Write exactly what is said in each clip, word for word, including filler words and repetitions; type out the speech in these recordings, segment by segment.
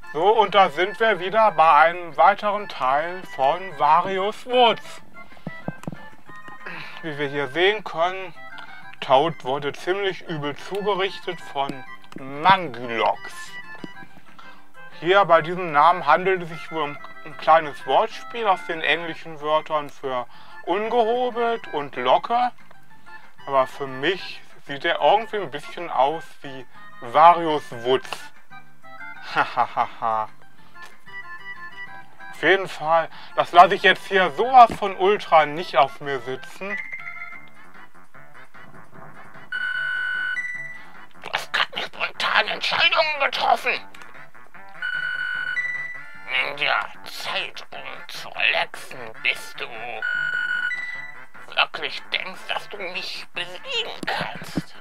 So, und da sind wir wieder bei einem weiteren Teil von Various Woods. Wie wir hier sehen können, Toad wurde ziemlich übel zugerichtet von Mangylox. Hier bei diesem Namen handelt es sich wohl um ein kleines Wortspiel aus den englischen Wörtern für ungehobelt und locker. Aber für mich sieht er irgendwie ein bisschen aus wie Various Woods. Hahaha. Auf jeden Fall, das lasse ich jetzt hier sowas von Ultra nicht auf mir sitzen. Du hast keine spontanen Entscheidungen getroffen. Nimm dir Zeit, um zu relaxen, bis du wirklich denkst, dass du mich besiegen kannst.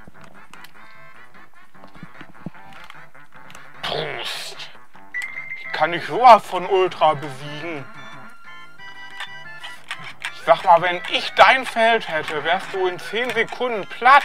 Prost! Kann ich sowas von Ultra besiegen? Ich sag mal, wenn ich dein Feld hätte, wärst du in zehn Sekunden platt.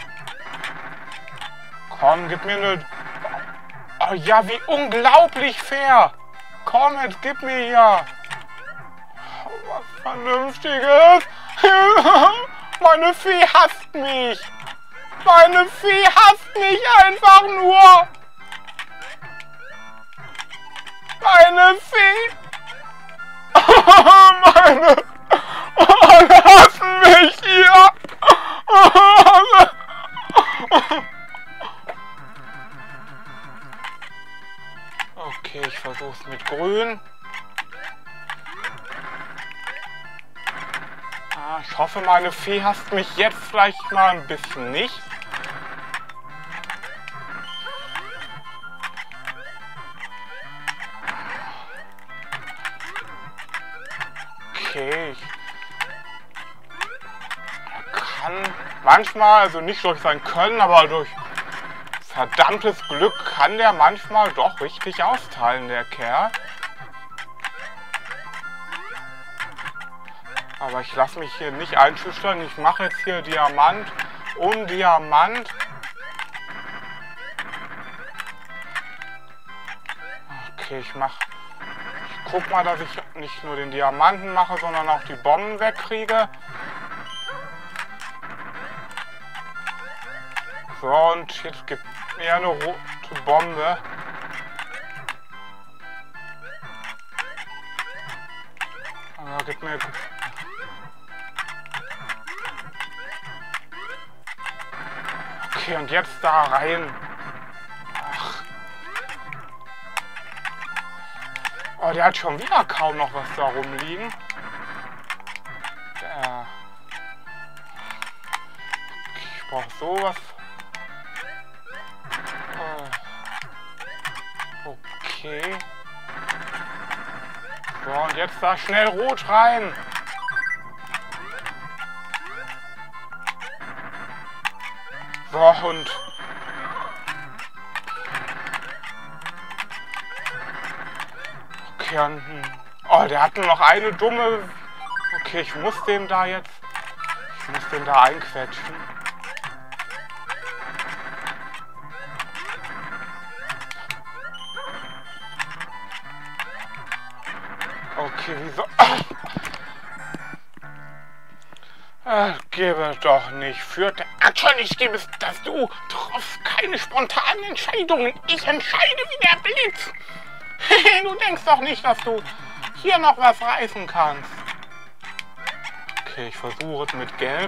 Komm, gib mir eine... Oh ja, wie unglaublich fair. Komm, jetzt gib mir hier was Vernünftiges. Meine Fee hasst mich. Meine Fee hasst mich einfach nur. Meine Fee. Meine... Oh, alle hassen mich hier. Okay, ich versuch's mit Grün. Ah, ich hoffe, meine Fee hasst mich jetzt vielleicht mal ein bisschen nicht. Okay, ich kann manchmal, also nicht durch sein Können, aber durch verdammtes Glück kann der manchmal doch richtig austeilen, der Kerl. Aber ich lasse mich hier nicht einschüchtern. Ich mache jetzt hier Diamant um Diamant. Okay, ich mache... Ich guck mal, dass ich nicht nur den Diamanten mache, sondern auch die Bomben wegkriege. So, und jetzt gibt mir eine rote Bombe. Aber gib mir... Okay, und jetzt da rein. Ach. Oh, der hat schon wieder kaum noch was da rumliegen. Der... Ich brauche sowas. Okay. So, und jetzt da schnell rot rein. So, und... Okay, und... Oh, der hat nur noch eine dumme... Okay, ich muss den da jetzt... Ich muss den da einquetschen. Okay, wieso? Äh, gebe doch nicht. Führte. Natürlich gibt es, dass du triffst keine spontanen Entscheidungen. Ich entscheide wie der Blitz. Du denkst doch nicht, dass du hier noch was reißen kannst. Okay, ich versuche es mit Gelb.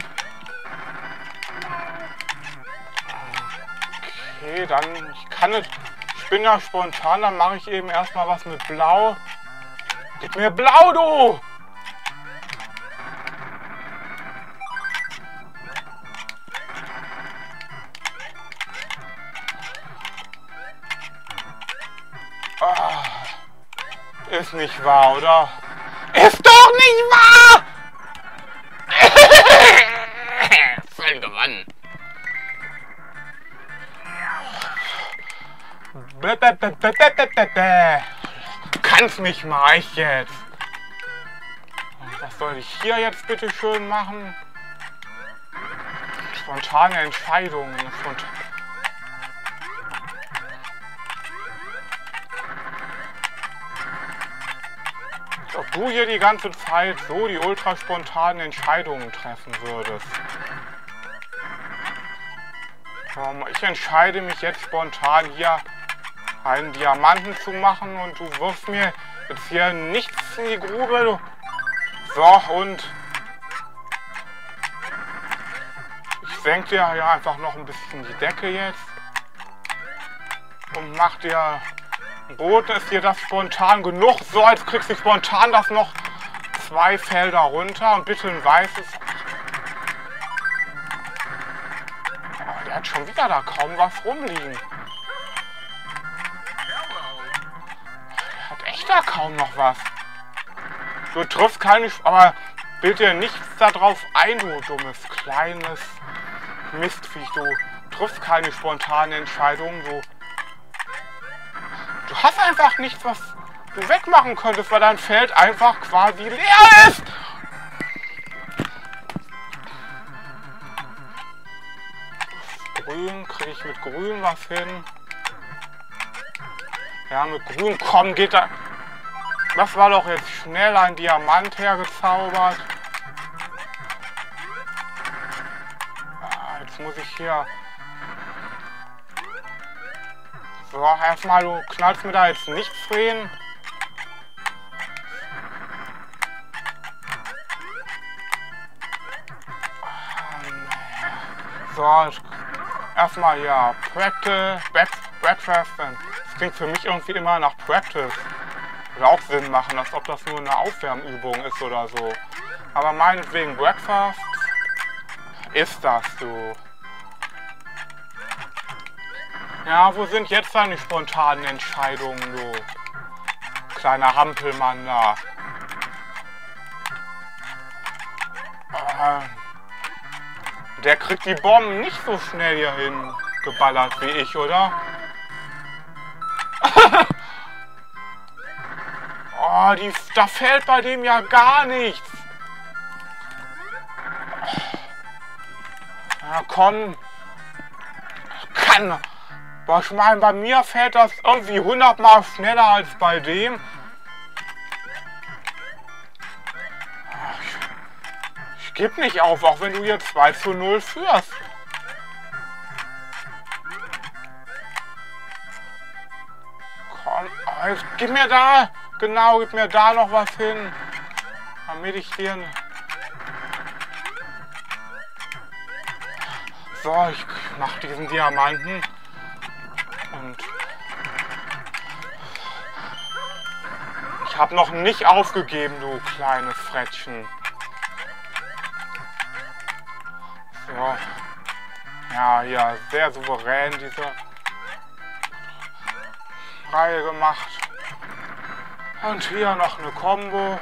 Okay, dann... Ich kann es... Ich bin ja spontan, dann mache ich eben erstmal was mit Blau. Gib mir Blau, du! Oh, ist nicht wahr, oder? Ist doch nicht wahr! Voll gewonnen. Bäh, bäh, bäh, bäh, bäh, bäh, bäh. Kann's mich mal ich jetzt. Was soll ich hier jetzt bitte schön machen? Spontane Entscheidungen. Spont ob du hier die ganze Zeit so die ultra spontanen Entscheidungen treffen würdest. Ich entscheide mich jetzt spontan hier einen Diamanten zu machen und du wirfst mir jetzt hier nichts in die Grube. So, und ich senke dir ja einfach noch ein bisschen die Decke jetzt und mach dir Boden. Ist dir das spontan genug? So, jetzt kriegst du spontan das noch zwei Felder runter und bitte ein weißes. Oh, der hat schon wieder da kaum was rumliegen. Der hat echt da kaum noch was. Du triffst keine, aber bild dir nichts darauf ein, du dummes, kleines Mistviech. Du triffst keine spontane Entscheidung, du... Du hast einfach nichts, was du wegmachen könntest, weil dein Feld einfach quasi leer ist. Grün, kriege ich mit Grün was hin? Ja, mit Grün, komm, geht da... Das war doch jetzt schnell ein Diamant hergezaubert. Ah, jetzt muss ich hier... So, erstmal, du knallst mir da jetzt nichts rein. So, erstmal ja, Practice, Breakfast. Das klingt für mich irgendwie immer nach Practice. Würde auch Sinn machen, als ob das nur eine Aufwärmübung ist oder so. Aber meinetwegen Breakfast ist das, du. Ja, wo sind jetzt deine spontanen Entscheidungen, du kleiner Hampelmann da? Äh, der kriegt die Bomben nicht so schnell hierhin geballert wie ich, oder? Oh, die, da fällt bei dem ja gar nichts. Ja, komm. Kann. Aber ich meine, bei mir fällt das irgendwie hundertmal schneller als bei dem. Ich, ich gebe nicht auf, auch wenn du hier zwei zu null führst. Komm, jetzt gib mir da, genau, gib mir da noch was hin. Damit ich dir... So, ich mach diesen Diamanten. Und ich habe noch nicht aufgegeben, du kleines Frettchen. So. Ja, ja, sehr souverän diese Reihe gemacht. Und hier noch eine Combo.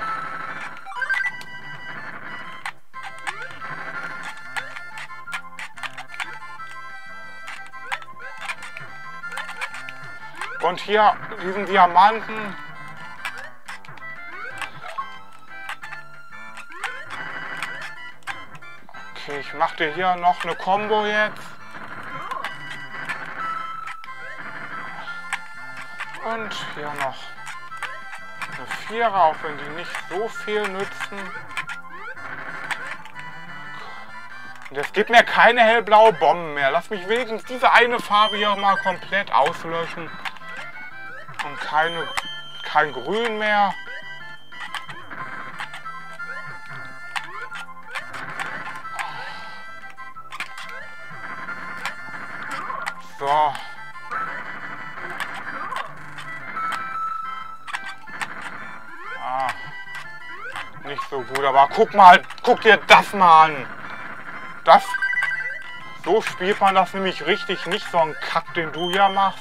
Und hier diesen Diamanten. Okay, ich mache dir hier noch eine Combo jetzt. Und hier noch eine Vierer, auch wenn die nicht so viel nützen. Und jetzt gibt mir keine hellblaue Bomben mehr. Lass mich wenigstens diese eine Farbe hier mal komplett auslöschen. Und keine, kein Grün mehr. So. Ah. Nicht so gut, aber guck mal, guck dir das mal an. Das, so spielt man das nämlich richtig, nicht so ein Kack, den du hier machst.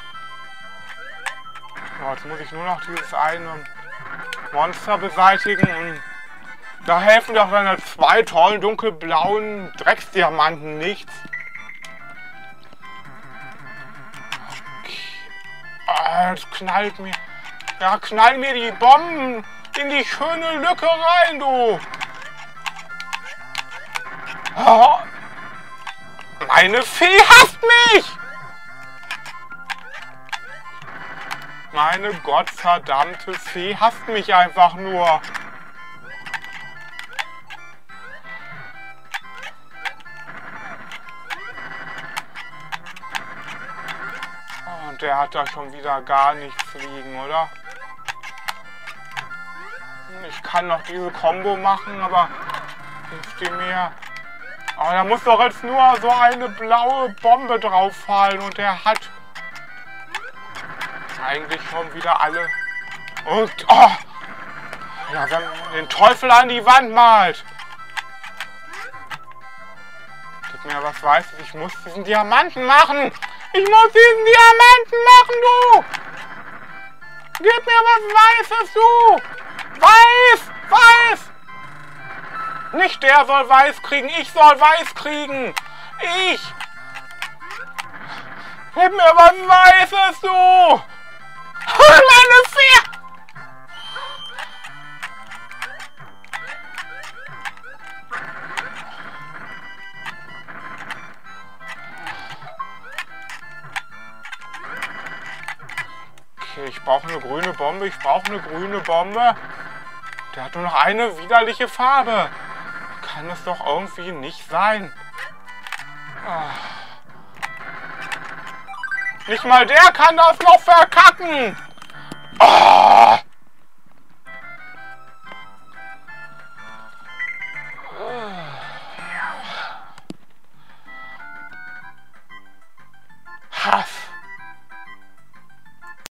So, jetzt muss ich nur noch dieses eine Monster beseitigen und da helfen doch deine zwei tollen dunkelblauen Drecksdiamanten nichts. Okay. Ah, jetzt knallt mir, ja, knall mir die Bomben in die schöne Lücke rein, du. Oh, meine Fee hasst mich! Meine gottverdammte Fee hasst mich einfach nur. Oh, und der hat da schon wieder gar nichts liegen, oder? Ich kann noch diese Combo machen, aber hilft die mir? Oh, da muss doch jetzt nur so eine blaue Bombe drauf fallen und der hat eigentlich schon wieder alle. Und, oh! Ja, wenn man den Teufel an die Wand malt. Gib mir was Weißes, ich muss diesen Diamanten machen. Ich muss diesen Diamanten machen, du! Gib mir was Weißes, du! Weiß! Weiß! Nicht der soll weiß kriegen, ich soll weiß kriegen! Ich! Gib mir was Weißes, du! Meine Fee! Okay, ich brauche eine grüne Bombe, ich brauche eine grüne Bombe. Der hat nur noch eine widerliche Farbe. Kann es doch irgendwie nicht sein. Oh. Nicht mal der kann das noch verkacken. Oh.